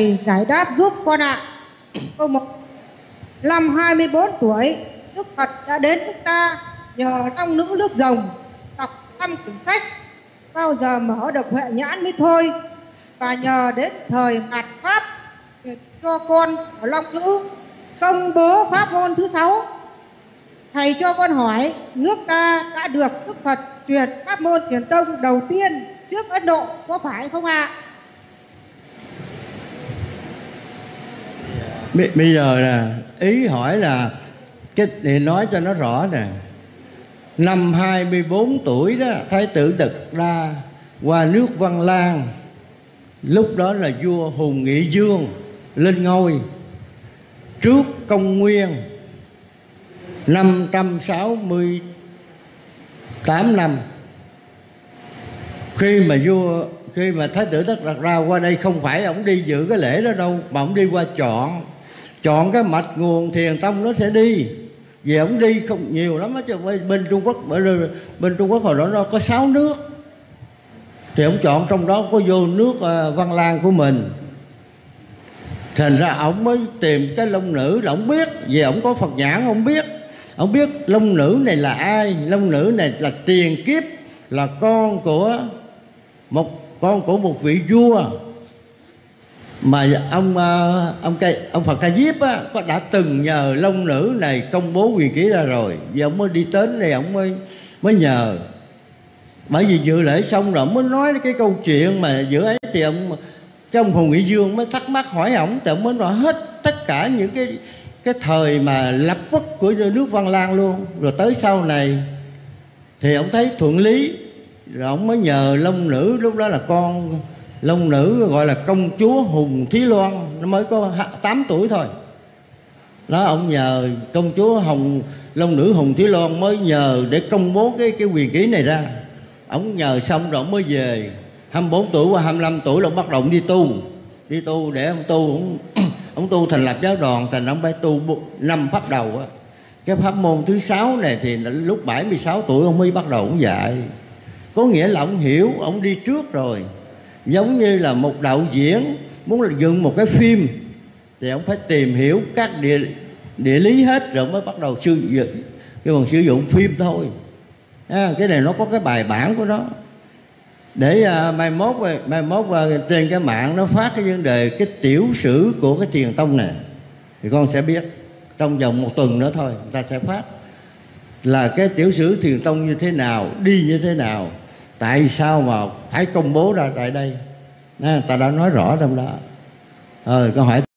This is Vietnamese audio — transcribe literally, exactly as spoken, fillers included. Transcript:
giải đáp giúp con ạ. Câu một. Năm hai mươi bốn tuổi, Đức Phật đã đến nước ta nhờ long nữ nước Rồng, đọc năm quyển sách, bao giờ mở được huệ nhãn mới thôi. Và nhờ đến thời mạt Pháp để cho con ở long nữ công bố pháp môn thứ sáu. Thầy cho con hỏi, nước ta đã được Đức Phật truyền pháp môn Thiền tông đầu tiên trước Ấn Độ có phải không ạ? Bây giờ là ý hỏi là cái thì nói cho nó rõ nè. Năm hai mươi bốn tuổi đó, Thái tử Đực Đa qua nước Văn Lang. Lúc đó là vua Hùng Nghị Dương lên ngôi trước công nguyên năm trăm sáu mươi tám năm. Khi mà vua khi mà Thái tử Đực Đa qua đây, không phải ông đi dự cái lễ đó đâu, mà ông đi qua chọn chọn cái mạch nguồn Thiền tông nó sẽ đi. Vì ông đi không nhiều lắm á, chứ bên Trung Quốc bên, bên Trung Quốc hồi đó nó có sáu nước, thì ông chọn trong đó có vô nước uh, Văn Lang của mình. Thành ra ông mới tìm cái long nữ là ông biết, vì ông có Phật nhãn, ông biết ông biết long nữ này là ai. Long nữ này là tiền kiếp, là con của một con của một vị vua mà ông ông cây ông Phật Ca Diếp á, có đã từng nhờ long nữ này công bố quyền ký ra rồi. Vì ông mới đi đến đây, ông mới mới nhờ. Bởi vì dự lễ xong rồi ông mới nói cái câu chuyện mà giữa ấy, thì ông cái ông Hùng Nghị Dương mới thắc mắc hỏi ổng, thì ông mới nói hết tất cả những cái cái thời mà lập quốc của nước Văn Lang luôn. Rồi tới sau này thì ông thấy thuận lý, rồi ông mới nhờ long nữ, lúc đó là con long nữ gọi là công chúa Hùng Thí Loan, nó mới có tám tuổi thôi đó. Ông nhờ công chúa Hồng long nữ Hùng Thí Loan mới nhờ để công bố cái cái quyền ký này ra. Ông nhờ xong rồi ông mới về. Hai mươi bốn tuổi qua hai mươi lăm tuổi là ông bắt đầu ông đi tu đi tu để ông tu. Ông, ông tu thành lập giáo đoàn, thành ông phải tu năm pháp đầu á. Cái pháp môn thứ sáu này thì lúc bảy mươi sáu tuổi ông mới bắt đầu ông dạy. Có nghĩa là ông hiểu, ông đi trước rồi. Giống như là một đạo diễn muốn là dựng một cái phim thì ông phải tìm hiểu các địa địa lý hết rồi mới bắt đầu sử dụng cái bằng sử dụng phim thôi. À, cái này nó có cái bài bản của nó. Để uh, mai mốt mai mốt uh, trên cái mạng nó phát cái vấn đề cái tiểu sử của cái Thiền tông này thì con sẽ biết. Trong vòng một tuần nữa thôi người ta sẽ phát là cái tiểu sử Thiền tông như thế nào, đi như thế nào, tại sao mà phải công bố ra tại đây. À, ta đã nói rõ trong đó. Ờ, câu hỏi